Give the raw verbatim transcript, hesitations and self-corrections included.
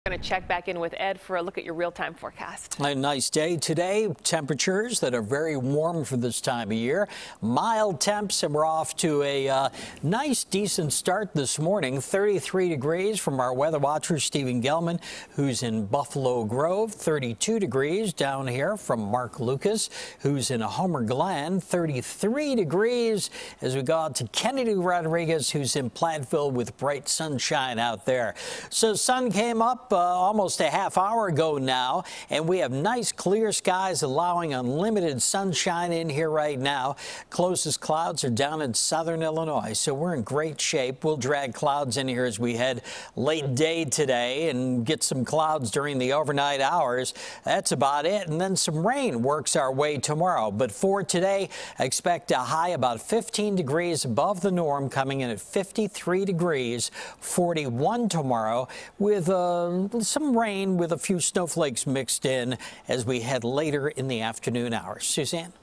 Going to check back in with Ed for a look at your real-time forecast. A nice day today. Temperatures that are very warm for this time of year. Mild temps, and we're off to a uh, nice, decent start this morning. thirty-three degrees from our weather watcher, Stephen Gelman, who's in Buffalo Grove. thirty-two degrees down here from Mark Lucas, who's in Homer Glen. thirty-three degrees as we go out to Kennedy Rodriguez, who's in Platteville with bright sunshine out there. So sun came up Uh, almost a half hour ago now, and we have nice clear skies allowing unlimited sunshine in here right now. Closest clouds are down in southern Illinois, so we're in great shape. We'll drag clouds in here as we head late day today and get some clouds during the overnight hours. That's about it, and then some rain works our way tomorrow. But for today, expect a high about fifteen degrees above the norm, coming in at fifty-three degrees, forty-one tomorrow, with a some rain with a few snowflakes mixed in as we head later in the afternoon hours. Suzanne?